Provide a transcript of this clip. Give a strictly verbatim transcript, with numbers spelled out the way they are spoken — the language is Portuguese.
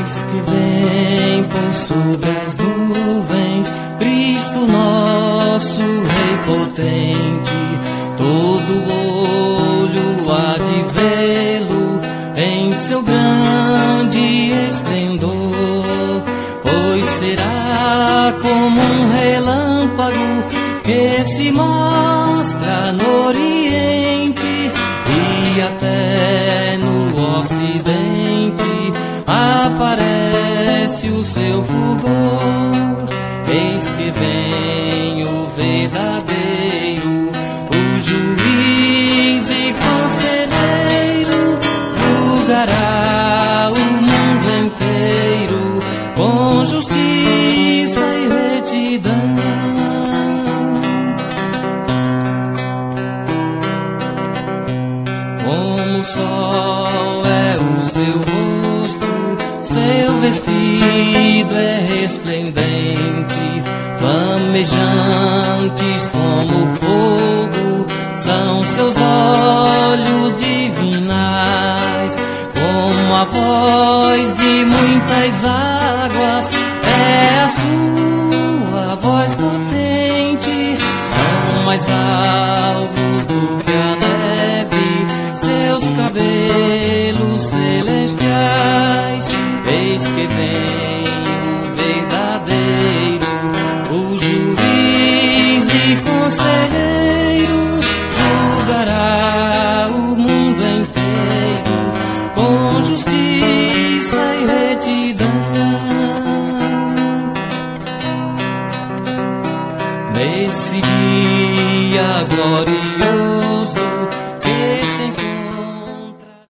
Eis que vem por sobre as nuvens, Cristo nosso Rei potente. Todo olho há de vê-lo em seu grande esplendor, pois será como um relâmpago que se mostra no Oriente e até no Ocidente aparece o seu fulgor. Eis que vem o verdadeiro, o juiz e conselheiro, julgará o mundo inteiro com justiça e retidão. Como o sol é o seu rosto, seu vestido é resplendente, flamejantes como fogo são seus olhos divinais, como a voz de muitas águas é a sua voz potente, são mais alvos do que a neve seus cabelos celestiais. Eis que vem o verdadeiro, o juiz e conselheiro, julgará o mundo inteiro com justiça e retidão. Nesse dia glória